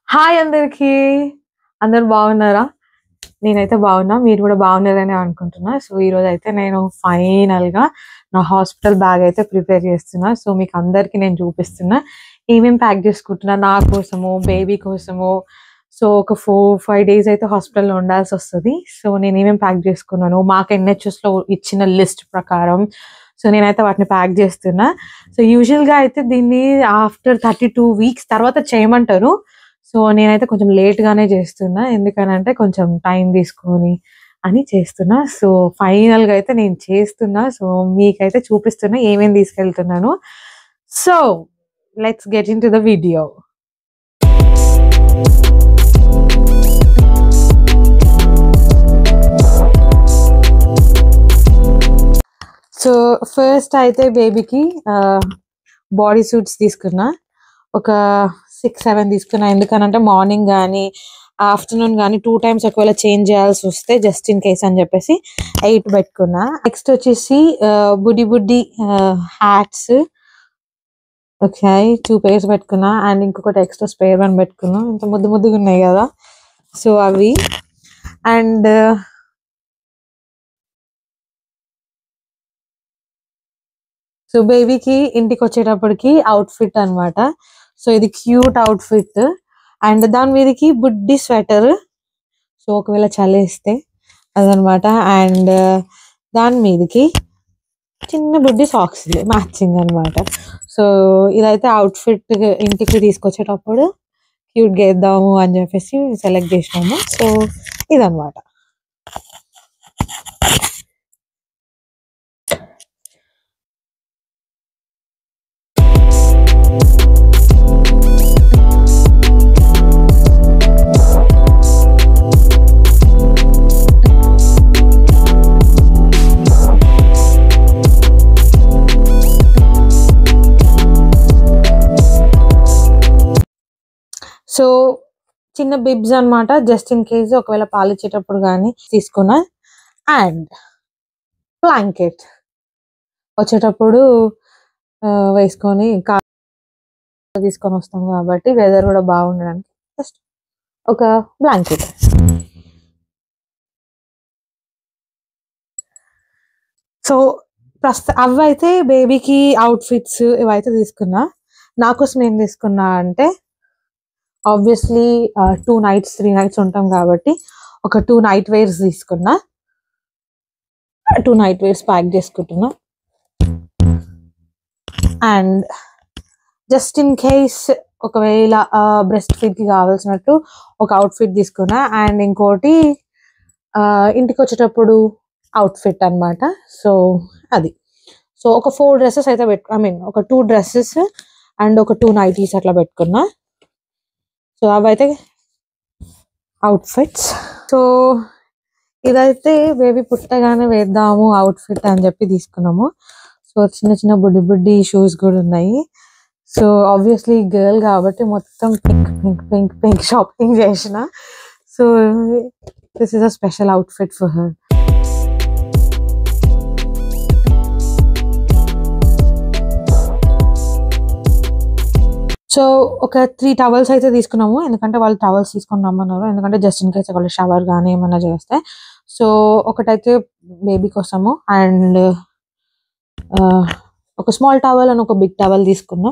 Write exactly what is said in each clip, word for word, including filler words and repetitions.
Hi అందరికి. అందరు బాగున్నారా? నేనైతే బాగున్నా, మీరు కూడా బాగున్నారని అనుకుంటున్నా. సో ఈ రోజు అయితే నేను ఫైనల్ గా నా హాస్పిటల్ బ్యాగ్ అయితే ప్రిపేర్ చేస్తున్నా. సో మీకు అందరికి నేను చూపిస్తున్నా ఏమేం ప్యాక్ చేసుకుంటున్నా నా కోసము, బేబీ కోసము. సో ఒక ఫోర్ ఫైవ్ డేస్ అయితే హాస్పిటల్లో ఉండాల్సి వస్తుంది. సో నేను ఏమేం ప్యాక్ చేసుకున్నాను మాకు ఎన్హెచ్ఎస్ లో ఇచ్చిన లిస్ట్ ప్రకారం, సో నేనైతే వాటిని ప్యాక్ చేస్తున్నా. సో యూజువల్ గా అయితే దీన్ని ఆఫ్టర్ థర్టీ టూ వీక్స్ తర్వాత చేయమంటారు. సో నేనైతే కొంచెం లేట్ గానే చేస్తున్నా, ఎందుకనంటే కొంచెం టైం తీసుకొని అని చేస్తున్నా. సో ఫైనల్ గా అయితే నేను చేస్తున్నా. సో మీకైతే చూపిస్తున్నా ఏమేమి తీసుకెళ్తున్నాను. So let's get into the video. So first అయితే బేబీకి బాడీ సూట్స్ తీసుకున్నా. ఒక సిక్స్ సెవెన్ తీసుకున్నా, ఎందుకనంటే మార్నింగ్ కానీ ఆఫ్టర్నూన్ కానీ టూ టైమ్స్ ఒకవేళ చేంజ్ చేయాల్సి వస్తే జస్ట్ ఇన్ కేస్ అని చెప్పేసి ఎయిట్ పెట్టుకున్నా. నెక్స్ట్ వచ్చేసి బుడ్డి బుడ్డి హ్యాట్స్, ఓకే టూ పేర్స్ పెట్టుకున్నా. అండ్ ఇంకొకటి ఎక్స్ట్రా స్పేర్ వన్ పెట్టుకున్నా. ఇంత ముద్దు ముద్దుగా ఉన్నాయి కదా, సో అవి. అండ్ సో బేబీకి ఇంటికి వచ్చేటప్పటికి అవుట్ ఫిట్ అనమాట. సో ఇది క్యూట్ అవుట్ ఫిట్. అండ్ దాని మీదకి బుడ్డి స్వెటర్, సో ఒకవేళ చలేస్తే అదనమాట. అండ్ దాని మీదకి చిన్న బుడ్డి సాక్స్ మ్యాచింగ్ అనమాట. సో ఇదైతే అవుట్ ఫిట్ ఇంటికి తీసుకొచ్చేటప్పుడు క్యూట్ గా వేద్దాము అని చెప్పేసి సెలెక్ట్ చేసినాము. సో ఇదనమాట. సో చిన్న బిబ్స్ అనమాట, జస్ట్ ఇన్ కేస్ ఒకవేళ పాలిచ్చేటప్పుడు కానీ తీసుకున్నా. అండ్ బ్లాంకెట్ వచ్చేటప్పుడు వేసుకొని కార్ తీసుకొని వస్తాం కాబట్టి వెదర్ కూడా బాగుండడానికి జస్ట్ ఒక బ్లాంకెట్. సో ప్రస్తుతం అవైతే బేబీకి అవుట్ఫిట్స్ ఇవైతే తీసుకున్నా. నా కోసం ఏం తీసుకున్నా అంటే obviously two nights three nights ఉంటాం కాబట్టి ఒక టూ నైట్ వేర్స్ తీసుకున్నా. టూ నైట్ వేర్స్ ప్యాక్ చేసుకుంటున్నా. అండ్ జస్ట్ ఇన్ కేస్ ఒకవేళ బ్రెస్ట్ ఫీడ్ కి కావాల్సినట్టు ఒక అవుట్ఫిట్ తీసుకున్నా. అండ్ ఇంకోటి ఇంటికి వచ్చేటప్పుడు అవుట్ఫిట్ అనమాట. సో అది. సో ఒక ఫోర్ డ్రెస్సెస్ అయితే పెట్టు ఐ మీన్ ఒక టూ డ్రెస్సెస్ అండ్ ఒక టూ నైటీస్ అట్లా పెట్టుకున్నా. సో అవైతే అవుట్ఫిట్స్. సో ఇదైతే బేబీ పుట్టగానే వేద్దాము అవుట్ఫిట్ అని చెప్పి తీసుకున్నాము. సో చిన్న చిన్న బుడ్డి బుడ్డి షూస్ కూడా ఉన్నాయి. సో ఆబ్వియస్లీ గర్ల్ కాబట్టి మొత్తం pink pink pink pink shopping చేసిన. So this is a special outfit for her. So ఒక త్రీ టవల్స్ అయితే తీసుకున్నాము, ఎందుకంటే వాళ్ళు టవల్స్ తీసుకొని రమ్మన్నారు. ఎందుకంటే జస్ట్ ఇన్ కేస్ వాళ్ళు షవర్ కానీ ఏమైనా చేస్తే. సో ఒకటైతే బేబీ కోసము అండ్ ఒక స్మాల్ టవల్ అండ్ ఒక బిగ్ టవల్ తీసుకున్నాం.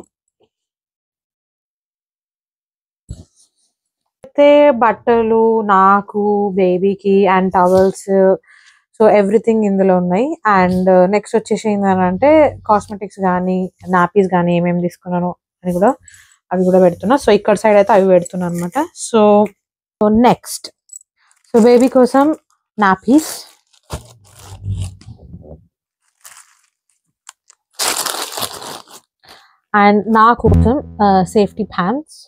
అయితే బట్టలు నాకు బేబీకి అండ్ టవల్స్, సో ఎవ్రీథింగ్ ఇందులో ఉన్నాయి. అండ్ నెక్స్ట్ వచ్చేసి ఏంటంటే కాస్మెటిక్స్ కానీ నాపీస్ కానీ ఏమేమి తీసుకున్నాను అని కూడా అవి కూడా పెడుతున్నా. సో ఇక్కడ సైడ్ అయితే అవి పెడుతున్నా అనమాట. సో నెక్స్ట్ సో బేబీ కోసం నాపీస్, అండ్ నా కోసం సేఫ్టీ ప్యాంట్స్,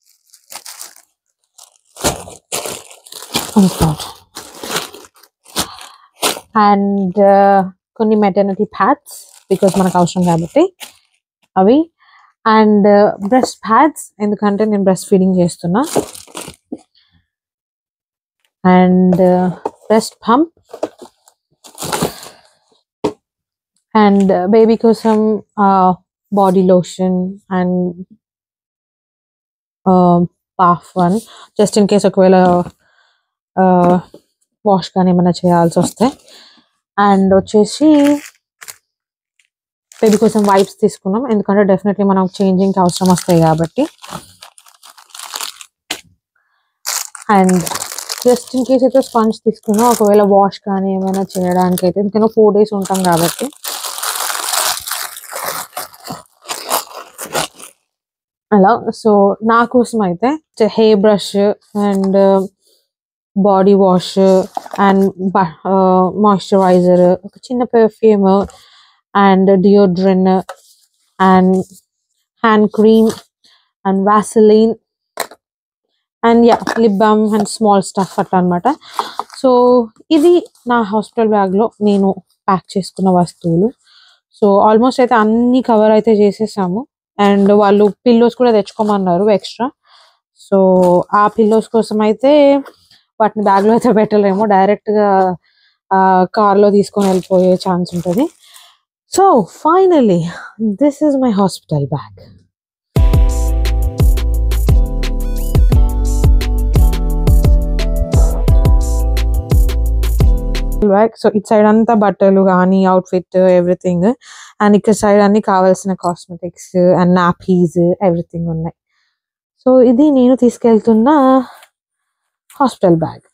అండ్ కొన్ని మెటర్నిటీ ప్యాడ్స్ బికాస్ మనకు అవసరం కాబట్టి అవి. అండ్ బ్రెస్ట్ ప్యాడ్స్, ఎందుకంటే నేను బ్రెస్ట్ ఫీడింగ్ చేస్తున్నా. And breast pump. And baby కోసం body lotion and half one just in case ఒకవేళ వాష్ కానీ ఏమైనా చేయాల్సి వస్తే. అండ్ వచ్చేసి బేబీ కోసం వైప్స్ తీసుకున్నాం, ఎందుకంటే డెఫినెట్లీ మనం చేంజింగ్కి అవసరం వస్తాయి కాబట్టి. అండ్ జస్ట్ ఇన్ కేస్ అయితే స్పంజ్ తీసుకున్నాం, ఒకవేళ వాష్ కానీ ఏమైనా చేయడానికి అయితే, ఎందుకంటే ఫోర్ డేస్ ఉంటాం కాబట్టి. అలా సో నా కోసం అయితే hair brush and body wash and moisturiser, ఒక చిన్న perfume and deodorant and hand cream and Vaseline and yeah lip balm and small stuff అట్లా అనమాట. సో ఇది నా హాస్పిటల్ బ్యాగ్లో నేను ప్యాక్ చేసుకున్న వస్తువులు. సో ఆల్మోస్ట్ అయితే అన్ని కవర్ అయితే చేసేసాము. అండ్ వాళ్ళు పిల్లోస్ కూడా తెచ్చుకోమన్నారు ఎక్స్ట్రా. సో ఆ పిల్లోస్ కోసం అయితే వాటిని బ్యాగ్లో అయితే పెట్టలేము, డైరెక్ట్గా కార్లో తీసుకొని వెళ్ళిపోయే ఛాన్స్ ఉంటుంది. So finally this is my hospital bag. Bag so ఇటు సైడ్ అంతా బట్టలు కానీ అవుట్ఫిట్ ఎవ్రీథింగ్, అండ్ ఇక్కడ సైడ్ అన్ని కావాల్సిన కాస్మెటిక్స్ అండ్ నాపీస్ ఎవ్రీథింగ్ ఉన్నాయి. సో ఇది నేను తీసుకెళ్తున్న హాస్పిటల్ బ్యాగ్.